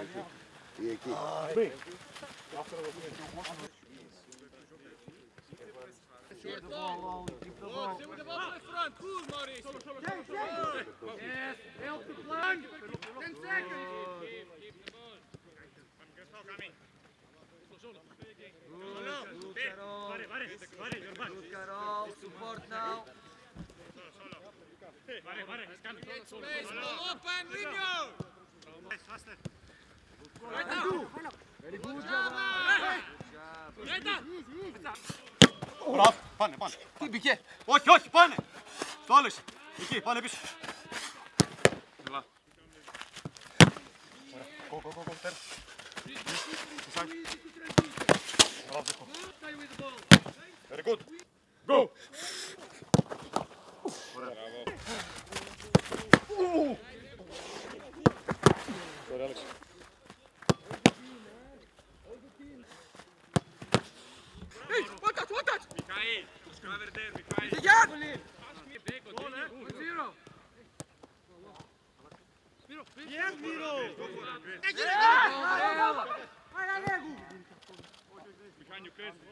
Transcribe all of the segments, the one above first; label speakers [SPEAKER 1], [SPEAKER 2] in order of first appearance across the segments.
[SPEAKER 1] Ή εκεί.
[SPEAKER 2] Keep the ball in front. Cool, Maurice. Yes, help the flank. 10 seconds. Keep the ball.
[SPEAKER 3] Good, Carol. Support now.
[SPEAKER 2] Get space. Ball open. Rino.
[SPEAKER 1] Very good.
[SPEAKER 4] Μπράβο, πάνε.
[SPEAKER 3] Τι μπήκε.
[SPEAKER 4] Όχι, πάνε. Στο άλλο είσαι. Εκεί, πάνε πίσω. Έλα. Go, τέρα. Μπράβο. Very good. Go. Ωραία. Ωραία, Άλεξ.
[SPEAKER 3] Hey, one touch.
[SPEAKER 4] Mikhail, cover there, Mikhail.
[SPEAKER 3] Again.
[SPEAKER 4] Yes, Miro. Behind you, Chris.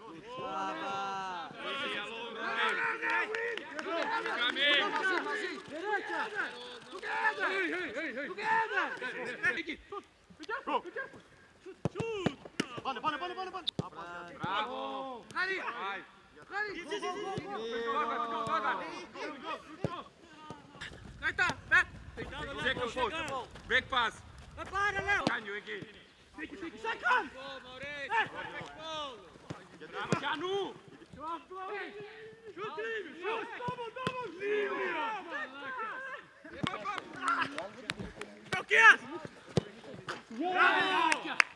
[SPEAKER 4] Πάνε.
[SPEAKER 3] Μπράβο.
[SPEAKER 4] Second post. Back pass. Can you again?
[SPEAKER 2] Second. Ball, Maurice. Perfect ball.
[SPEAKER 4] Canu.
[SPEAKER 2] Shoot.